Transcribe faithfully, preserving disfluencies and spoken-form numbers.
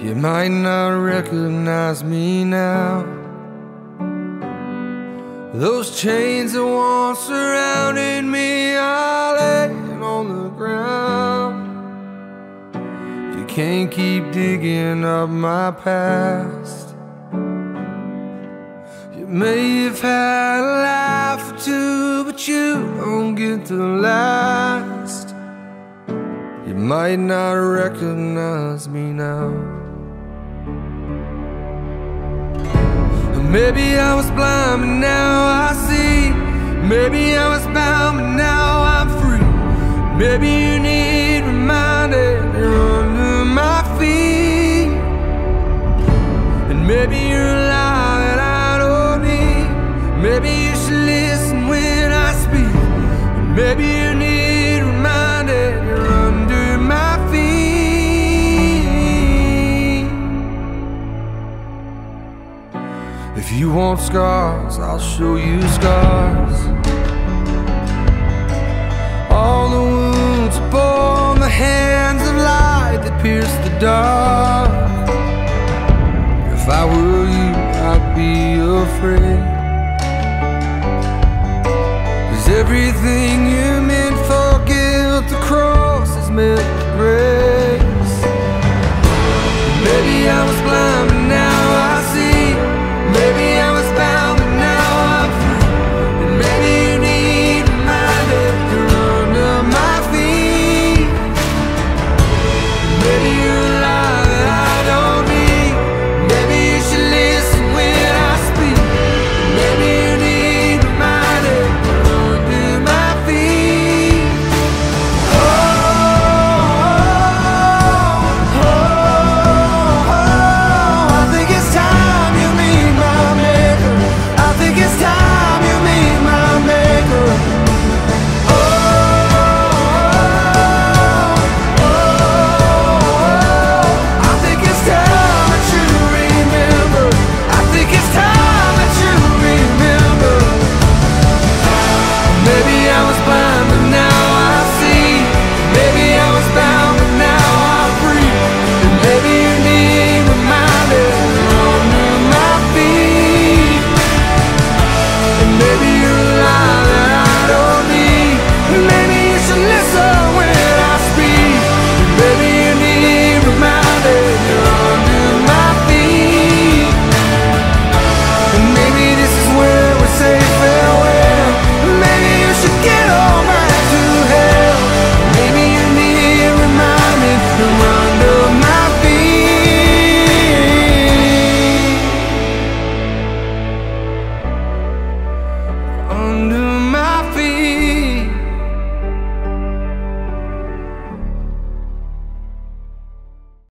You might not recognize me now. Those chains that once surrounded me are laying on the ground. You can't keep digging up my past. You may have had a life or two, but you don't get the last. You might not recognize me now. Maybe I was blind, but now I see. Maybe I was bound, but now I'm free. Maybe you need reminding you're under my feet. And maybe you're a lie that I don't need. Maybe you should listen when I speak. And maybe you need reminding you're under my feet. If you want scars, I'll show you scars. All the wounds upon the hands of light that pierce the dark.